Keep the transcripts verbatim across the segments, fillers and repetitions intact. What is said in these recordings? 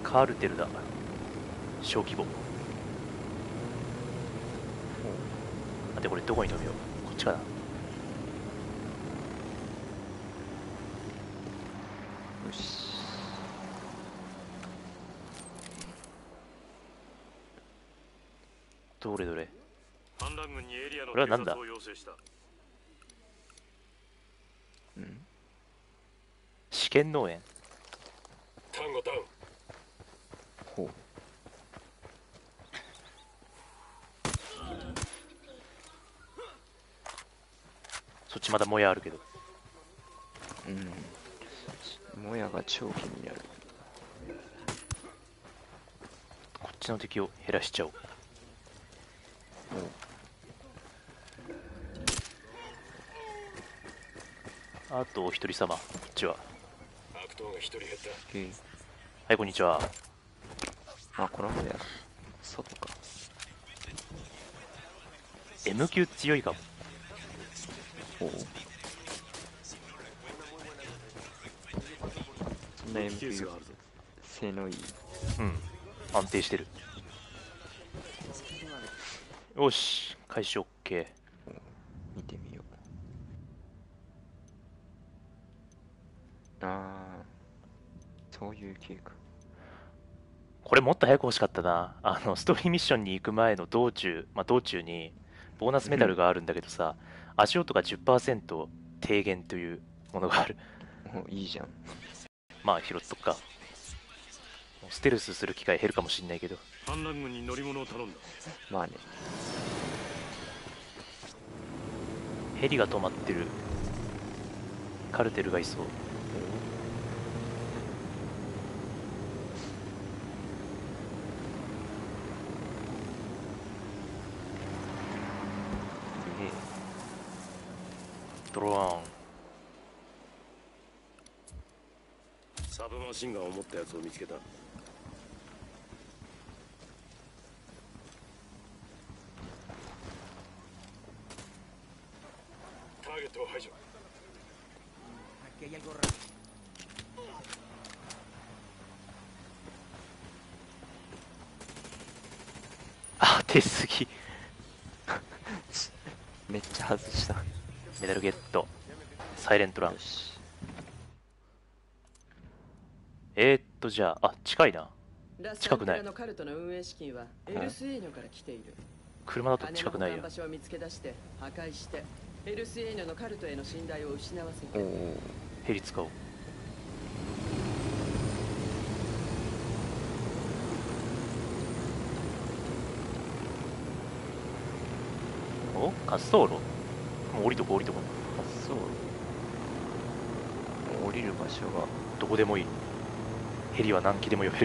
カールテルだ。小規模。あ、でこれどこに飛びよう。こっちかな。 よし。 どれどれ。 反乱軍にエリアのこれはなんだ。 警察を要請した。 うん。 試験農園。 タンゴタウン。 ほう。 そっちまだもやあるけど。 うん。もやが長期になる。 こっちの敵を減らしちゃおう。あとお一人様、こっちは。 悪党が一人減った。 はい、こんにちは。 あ、この部屋外か。 エム 級強いかも。 おお、そんな エム 級性能いい。 うん、安定してる。よし、開始 OK。 見てみよう。ああ、そういう系か。 これもっと早く欲しかったな。あのストーリーミッションに行く前の道中、まあ、道中にボーナスメダルがあるんだけどさ、足音が じゅっパーセント 低減というものがある。 お、いいじゃん。 まあ拾っとくか。ステルスする機会減るかもしんないけど。 反乱軍に乗り物を頼んだ。 まあね。 ヘリが止まってる。カルテルがいそう。ドローン。 サブマシンガンを持ったやつを見つけた。ターゲットを排除。 あ、出すぎ。 めっちゃ外した。 メダルゲット。サイレントラン。えー、っとじゃあ、あ、近いな。近くない。車だと近くないよ。ヘリ使おう。お、滑走路。もう降りとこ降りとこ。 滑走路。降りる場所がどこでもいい。ヘリは何機でも呼べる。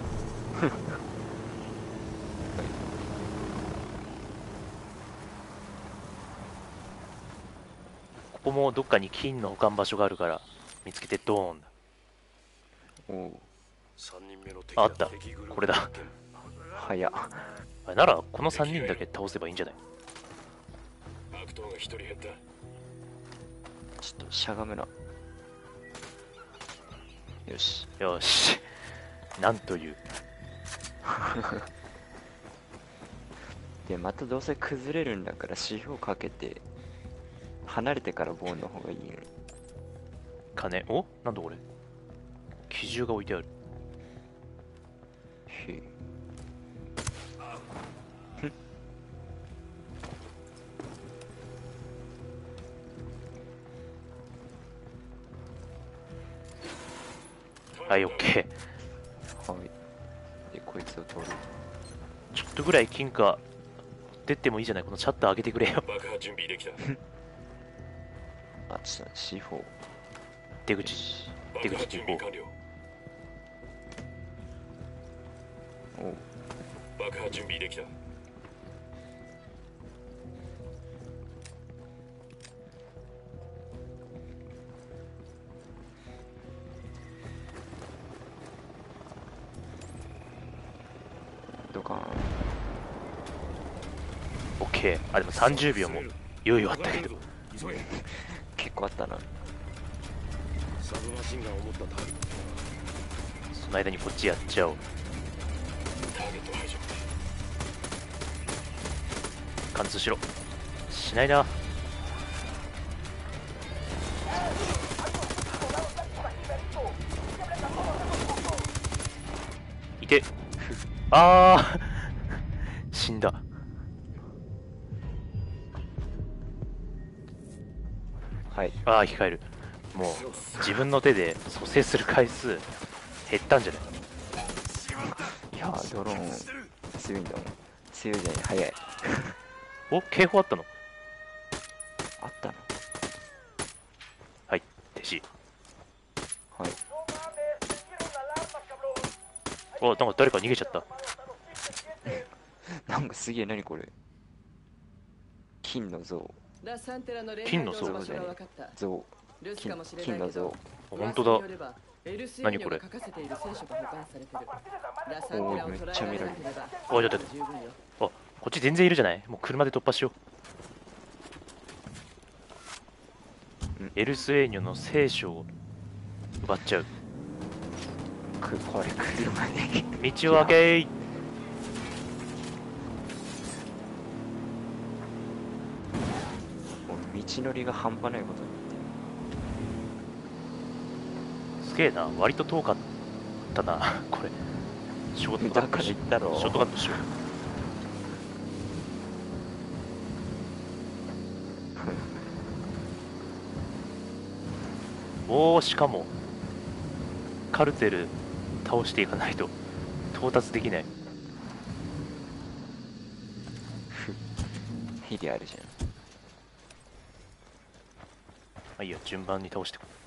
ここもどっかに金の保管場所があるから見つけてドーンだ。 おお。 あった。これだ。 早っ。 あれならこのさんにんだけ倒せばいいんじゃない。 悪党が一人減った。 ちょっとしゃがむな。よしよし。なんという。 でまたどうせ崩れるんだから シーフォー かけて離れてからボーンの方がいいのに。 金。お、なんだこれ。機銃が置いてある。 へえ。 はい、オッケー。はい。で、こいつを取る。 ちょっとぐらい金貨出てもいいじゃない。このシャッター上げてくれよ。 爆破準備できた。 あ、ちょっと シーフォー。 出口。出口に行こう。おう。 爆破準備できた。 ドカーン。 オッケー。あ、でもさんじゅうびょうも余裕あったけど。 結構あったな。 サブマシンガンを持ったターゲット。 そんの間にこっちやっちゃおう。貫通しろ。しないな。いて。あー死んだ。 はい。 ああ控える。もう自分の手で蘇生する回数減ったんじゃない？ いやードローン強いんだもん。強いじゃない、早い。 お警報あったの？ あったの？ はい停止。 はい。 おなんか誰か逃げちゃった。 なんかすげえ、何これ。金の像。 金の像。 像。金、金の像。 本当だ。何これ。 おー、めっちゃ見られる。 おいちょっと待って。あこっち全然いるじゃない。もう車で突破しよう。エルスエーニョの聖書を奪っちゃう。 くこれ車で道を開けい。 道のりが半端ないことになってすげえな。割と遠かったなこれ。ショートカットしだから言ったろ。 ショートカットしようおおしかもカルテル倒していかないと到達できない。 ヘリあるじゃん。 まあいいや順番に倒していこう。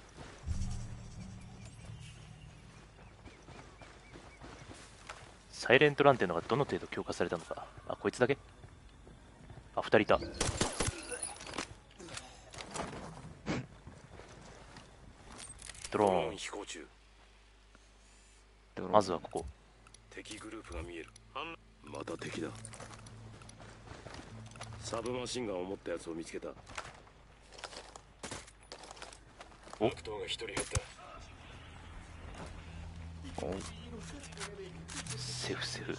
サイレントランっていうのがどの程度強化されたのか。あこいつだけ。あふたりいた。ドローン飛行中。 まずはここ。 敵グループが見える。また敵だ。サブマシンガンを持ったやつを見つけた。 お悪党が一人減った。 おセーフセーフ。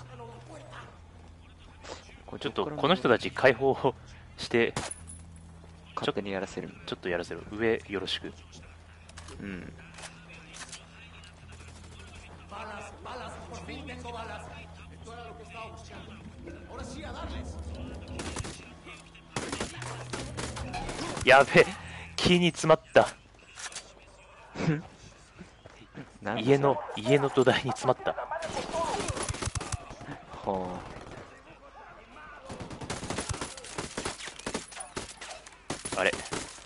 これちょっとこの人たち解放して勝手にやらせる。 ちょっとやらせる。上よろしく。 うん。 やべえ木に詰まった。家の家の土台に詰まった。 はあれ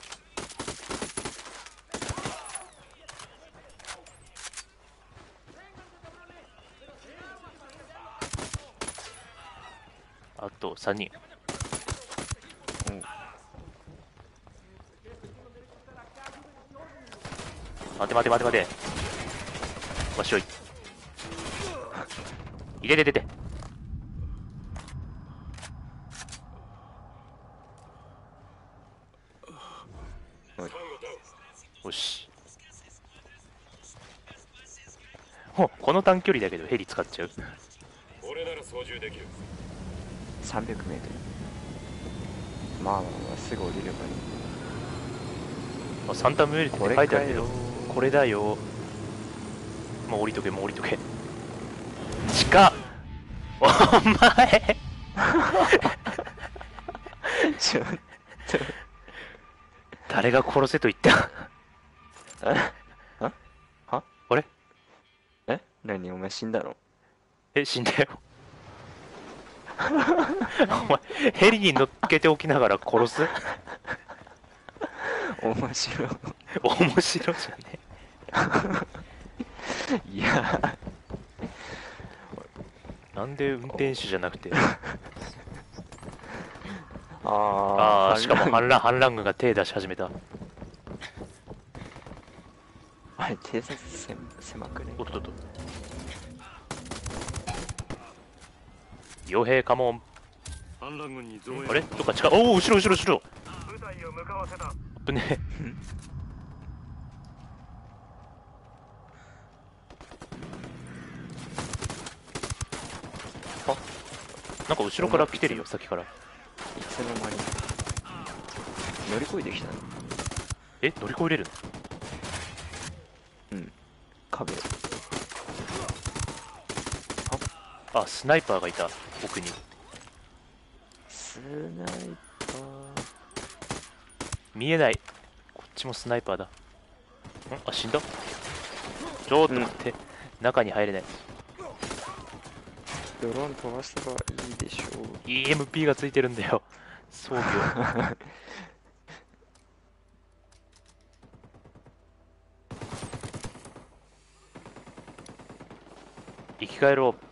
あとさんにん。待て待て待て待て。わしょい。いてててて。よし。ほこの短距離だけどヘリ使っちゃう。 俺なら操縦できる。 さんびゃくメートル。まあまあまあすぐ降りればいい。 あサンタムエルって書いてあるけどこれだよ。もう降りとけもう降りとけ。近っお前ちょっと誰が殺せと言ったあはあれえ何お前死んだの？ え死んだよお前ヘリに乗っけておきながら殺す面白い面白いじゃねいやなんで運転手じゃなくてあああしかも反乱反乱軍が手出し始めた。 あれ偵察せ狭くね。 おっとっと傭兵カモン。 反乱軍に増援。 あれどっか近い。おお後ろ後ろ後ろ。 部隊を向かわせた。 危ねえなんか後ろから来てるよ、先から。 いつの間に乗り越えてきたの。 え、乗り越えれるうん、壁。 の？あ、スナイパーがいた、奥に。 スナイパー。 見えない。こっちもスナイパーだ。んあ、死んだ。ちょっと待って、中に入れない。 ドローン飛ばせばいいでしょう。 イーエムピー がついてるんだよ、装備を。生き返ろ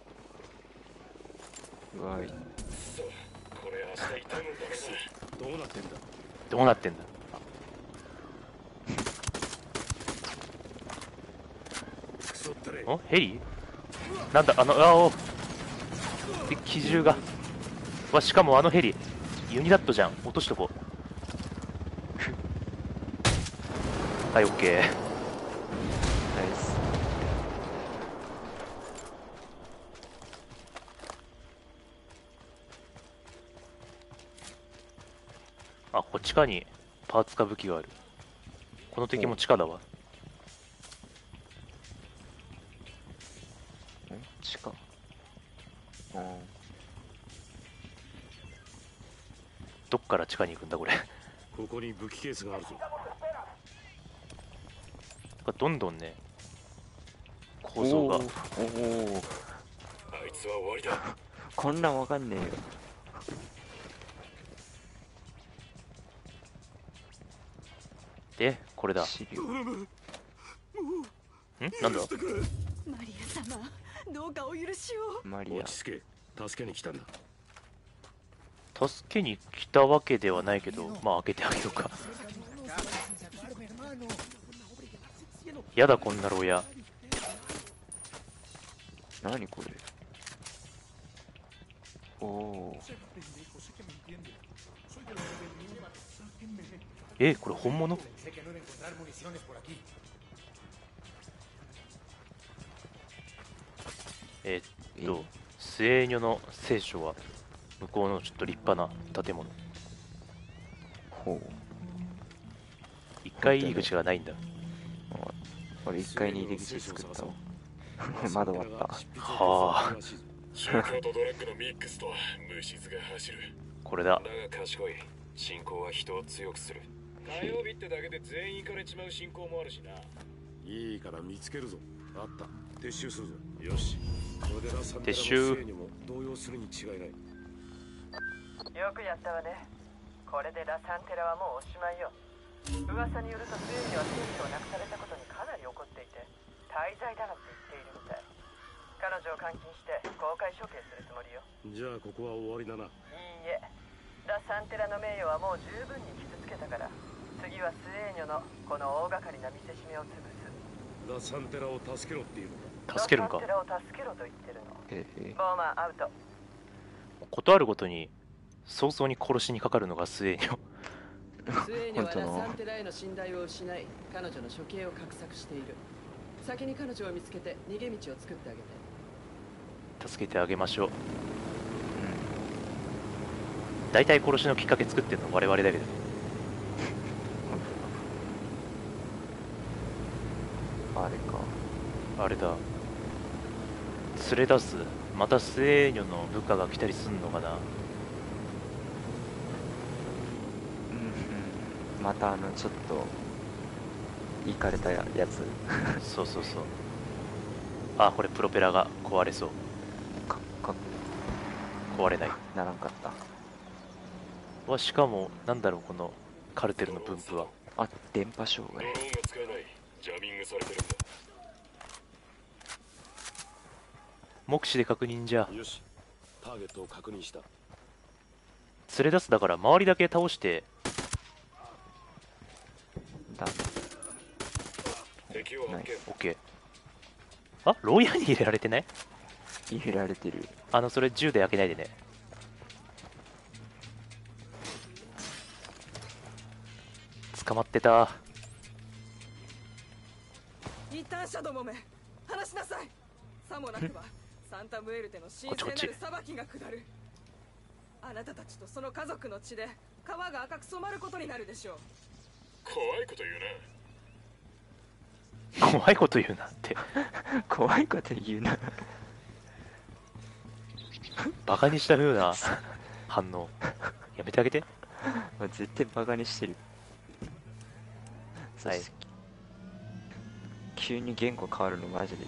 うわい。 これ明日痛むんだけどどうなってんだ。 う。どうなってんだ。 クソったれ。 おヘリなんだあの、あおで機銃がわ、しかもあのヘリユニダットじゃん。落としとこう。はい、オッケー。 ナイス。 あ、こっちかにパーツか武器がある。この敵も地下だわ。 ん地下。うん。 どっから地下に行くんだこれ。 ここに武器ケースがあるぞ。 どんどんね、構造が。 おーおー、 あいつは終わりだ。 こんなんわかんねえよ。 で、これだ。ん資料。 なんだマリア様、どうかお許しを。 マリア。 落ち着け。助けに来たんだ。 助けに来たわけではないけど、まあ開けてあげようか。やだこんな牢屋。 何これ。おお。 え、これ本物？えっと、スエーニョの聖書は向こうのちょっと立派な建物。 ほう。 一階入り口がないんだ。 俺一階に入り口作ったわ。窓割った。 はあ、 宗教とドラッグのミックスと無静が走る。 これだ。 だが賢い。信仰は人を強くする。火曜日ってだけで全員行かれちまう信仰もあるしな。いいから見つけるぞ。あった。撤収するぞ。よし。これでラサンテラのせいにも動揺するに違いない。 よくやったわね。これでラサンテラはもうおしまいよ。噂によるとついには選挙をなくされたことにかなり怒っていて、滞在だなんて言っているみたい。彼女を監禁して公開処刑するつもりよ。 じゃあここは終わりだな。 いいえ、ラサンテラの名誉はもう十分に傷つけたから、次はスエーニョのこの大掛かりな見せしめを潰す。 ラサンテラを助けろっていうのか。 助けるんか。 ラサンテラを助けろと言ってるの。 へへ。 ボーマンアウト。 ことあるごとに早々に殺しにかかるのがスエーニョ。 スエーニョは本当のラサンテラへの信頼を失い、彼女の処刑を画策している。先に彼女を見つけて逃げ道を作ってあげて。 助けてあげましょう。大体殺しのきっかけ作ってるの我々だけど。 あれか。 あれだ、連れ出す。またスエーニョの部下が来たりすんのかな。 うんうん。またあのちょっとイかれたやつ。 そうそうそう。あ、これプロペラが壊れそう。 かか壊れない。 ならんかった。 わ、しかもなんだろう、このカルテルの分布は。 あ、電波障害。 ドローンが使えない。ジャミングされてるんだ。 目視で確認じゃ。 よし。ターゲットを確認した。 連れ出すだから周りだけ倒して。 だ。 敵を発見。 オッケー。あ、牢屋に入れられてない？ 入れられてる。 あの、それ銃で開けないでね。捕まってた。 一旦シャドモめ、話しなさい。さもなくばサンタムエルテの神聖なる裁きが下る。 あなたたちとその家族の血で川が赤く染まることになるでしょう。 怖いこと言うな。 怖いこと言うなって怖いこと言うな。 バカにした風な反応やめてあげて。 絶対バカにしてる。 はい。 急に言語変わるのマジで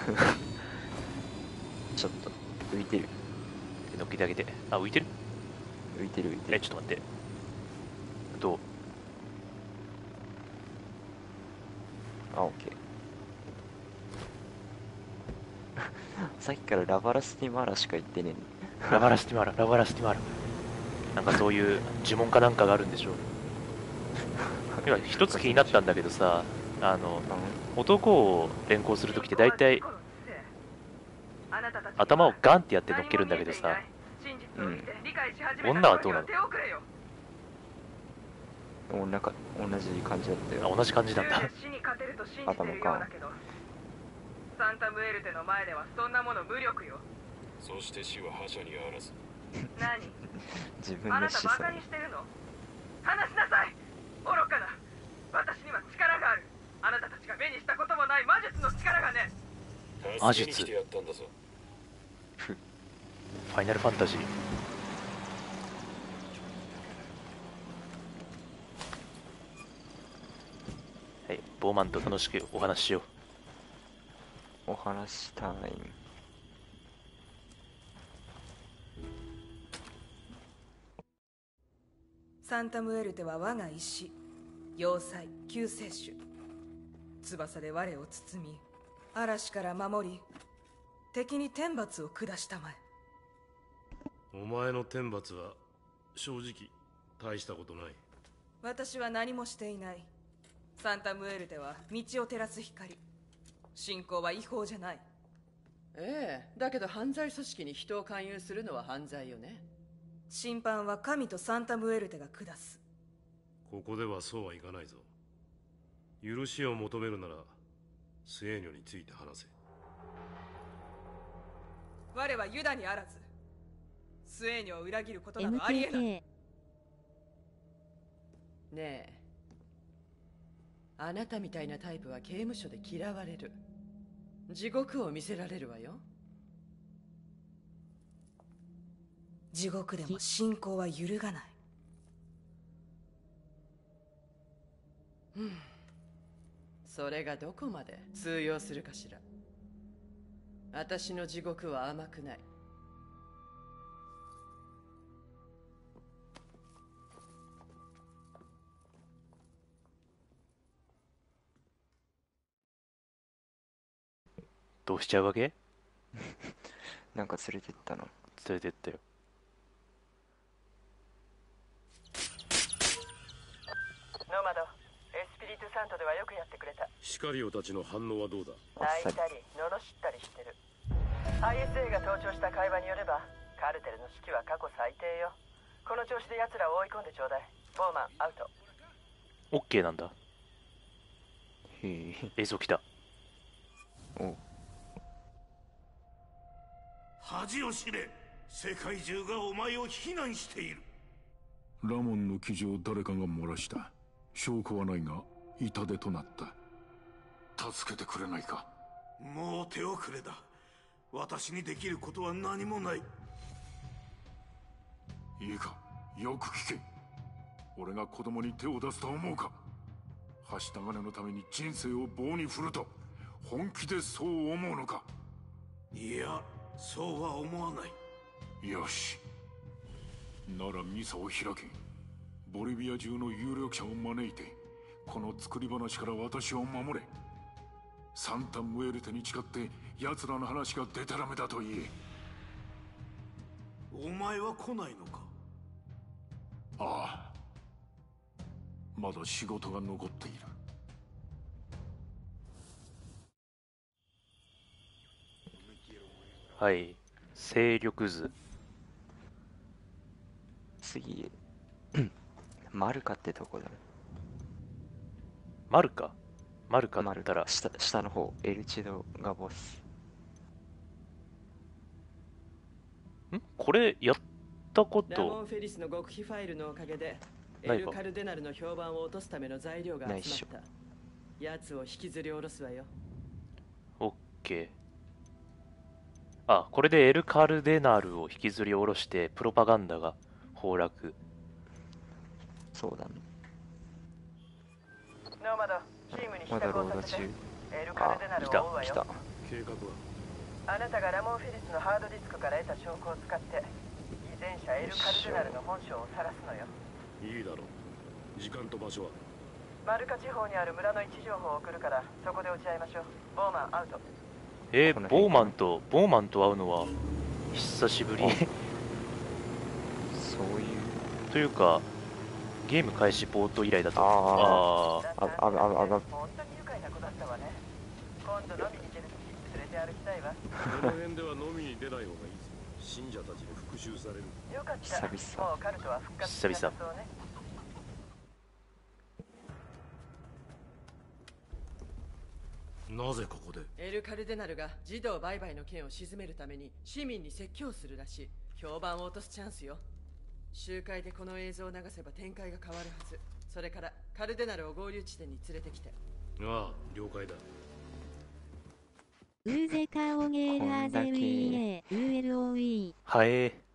ちょっと浮いてる乗っけてあげて。あ、浮いてる。 浮いてる浮いてえ、 る。 ちょっと待って。どう？ あ、オッケー。さっきからラバラスティマーラしか言ってねえの。 ラバラスティマーラ、ラバラスティマーラ。なんかそういう呪文かなんかがあるんでしょう。今一つ気になったんだけどさ、あの男を連行するときって大体頭をガンってやって乗っけるんだけどさ、 うん、 女はどうなの？ 女か同じ感じだったよ。 あ、同じ感じなんだ。 頭か。 サンタムエルテの前ではそんなもの無力よ。 そして死は覇者にあらず。 何？ 自分あなの子孫。 たバカにしてるの？話しなさい。愚かな。私には力がある。あなたたちが目にしたこともない魔術の力がね。 魔術。 助けに来てやったんだぞ。 ファイナルファンタジー。はい、ボーマンと楽しくお話ししよう。 お話タイム。 サンタムエルテは我が石、要塞、救世主。翼で我を包み、嵐から守り、敵に天罰を下したまえ。 お前の天罰は正直大したことない。 私は何もしていない。サンタムエルテは道を照らす光。信仰は違法じゃない。ええ、だけど犯罪組織に人を勧誘するのは犯罪よね。審判は神とサンタムエルテが下す。 ここではそうはいかないぞ。許しを求めるならスエーニョについて話せ。 我はユダにあらずスエーニョを裏切ることなどありえない。ねえ、あなたみたいなタイプは刑務所で嫌われる。地獄を見せられるわよ。地獄でも信仰は揺るがない。うん、それがどこまで通用するかしら。私の地獄は甘くない。 どうしちゃうわけ？ なんか連れてったの。 連れてったよ。 ノマド、エスピリトゥサントではよくやってくれた。 シカリオたちの反応はどうだ？ 泣いたり罵ったりしてる。 アイエスエー が盗聴した会話によればカルテルの士気は過去最低よ。この調子で奴らを追い込んでちょうだい。ボーマンアウト。 オッケーなんだ。 へえ。 映像来た。 お。 恥を知れ。世界中がお前を非難している。 ラモンの記事を誰かが漏らした。証拠はないが痛手となった。助けてくれないか。 もう手遅れだ。私にできることは何もない。 いいか、よく聞け。俺が子供に手を出すと思うか。はした金のために人生を棒に振ると本気でそう思うのか。 いや、そうは思わない。 よし、ならミサを開け。ボリビア中の有力者を招いてこの作り話から私を守れ。サンタムエルテに誓って奴らの話がデタラメだと言え。 お前は来ないのか。 ああ、まだ仕事が残っている。 はい、勢力図。 次マルカってとこだね。 マルカマルカマルったら下下の方、エルチドがボス。 んこれやっったこラモン・とフェリスの極秘ファイルのおかげでエないかル・カルデナルの評判を落とすための材料が集まった。奴を引きずり下ろすわよ。 オッケー。あ、これでエル・カルデナルを引きずり下ろしてプロパガンダが崩落。 そうだね。 ノーマド、チームに支まだ度ロード中。 をさせて。エル・カルデナルを追うわよ。 来た。 計画はあなたがラモン・フェリスのハードディスクから得た証拠を使って偽善者エル・カルデナルの本性を晒すのよ。 いいだろう。時間と場所はマルカ地方にある村の位置情報を送るからそこで落ち合いましょう。ボーマンアウト。 えー、 この辺ボーマンとボーマンと会うのは久しぶりそういうというかゲーム開始冒頭以来だと。 あああああああ本当に愉快な子だったわね。今度飲みに出るとき連れて歩きたいわ。 この辺では飲みに出ない方がいいぞ。信者たちに復讐される。 よかった。 久々 もうカルトは復活しなさそうね。 なぜここで？ エル・カルデナルが児童売買の件を鎮めるために市民に説教するらしい。評判を落とすチャンスよ。集会でこの映像を流せば展開が変わるはず。それからカルデナルを合流地点に連れてきて。 ああ、了解だ。 ウーゼカオゲーラーゼウィーエー ユーエルオーイー。 はえー